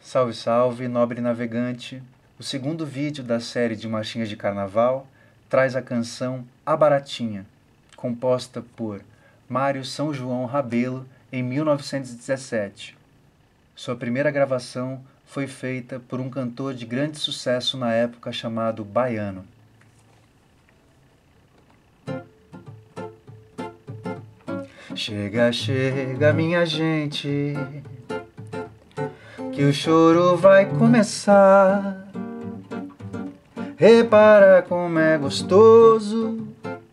Salve, salve, nobre navegante! O segundo vídeo da série de marchinhas de carnaval traz a canção A Baratinha, composta por Mário São João Rabelo em 1917. Sua primeira gravação foi feita por um cantor de grande sucesso na época chamado Baiano. Chega, chega, minha gente, que o choro vai começar. Repara como é gostoso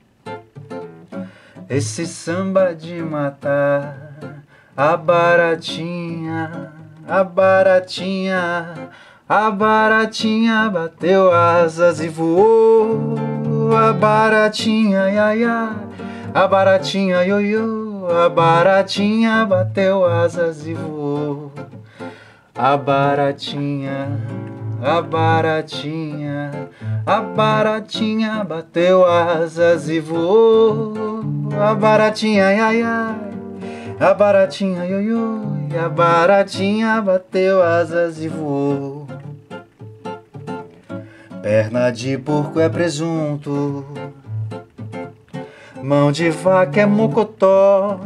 esse samba de matar. A baratinha, a baratinha, a baratinha bateu asas e voou. A baratinha, ia, ia, a baratinha, ioiô, a baratinha bateu asas e voou. A baratinha, a baratinha, a baratinha bateu asas e voou. A baratinha, ai, ai, a baratinha, ioiô, a baratinha bateu asas e voou. Perna de porco é presunto, mão de vaca é mocotó.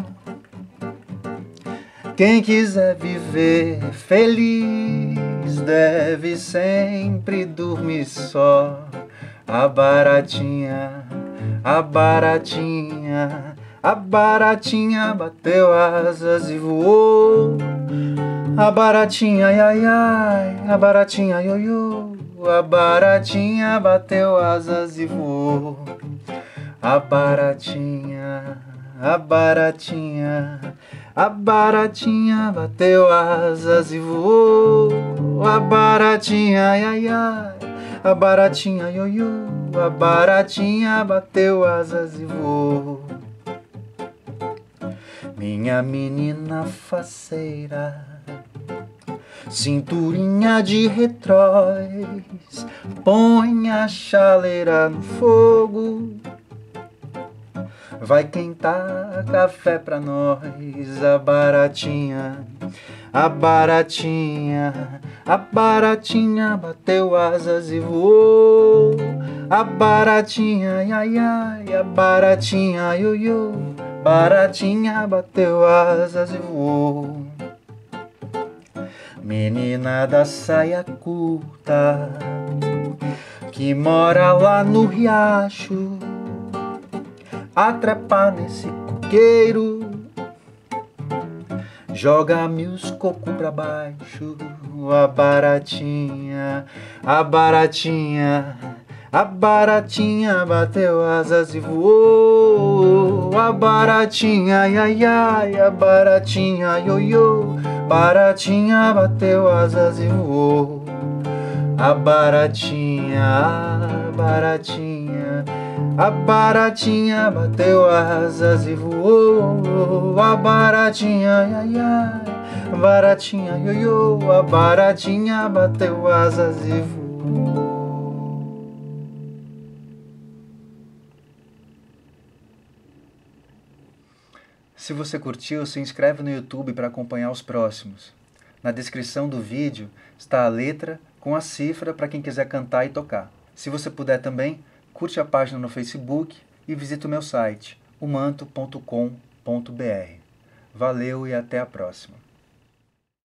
Quem quiser viver feliz deve sempre dormir só. A baratinha, a baratinha, a baratinha bateu asas e voou. A baratinha, ai, ai, ai, a baratinha, ioiô, a baratinha bateu asas e voou. A baratinha, a baratinha, a baratinha bateu asas e voou. A baratinha, ai, ai, ai, a baratinha, ioiô, a baratinha bateu asas e voou. Minha menina faceira, cinturinha de retróis, põe a chaleira no fogo, vai quentar café pra nós. A baratinha, a baratinha, a baratinha bateu asas e voou. A baratinha, ai, ai, a baratinha, ioiô, baratinha bateu asas e voou. Menina da saia curta, que mora lá no riacho, a trepar nesse coqueiro, joga-me os cocos pra baixo. A baratinha, a baratinha, a baratinha bateu asas e voou. A baratinha, ai, ai, ai, a baratinha, ioiô, baratinha bateu asas e voou. A baratinha, a baratinha, a baratinha bateu asas e voou. A baratinha, ai, ai, ai, a baratinha, ioiô, a baratinha bateu asas e voou. Se você curtiu, se inscreve no YouTube para acompanhar os próximos. Na descrição do vídeo está a letra com a cifra para quem quiser cantar e tocar. Se você puder também, curte a página no Facebook e visite o meu site, umanto.com.br. Valeu e até a próxima!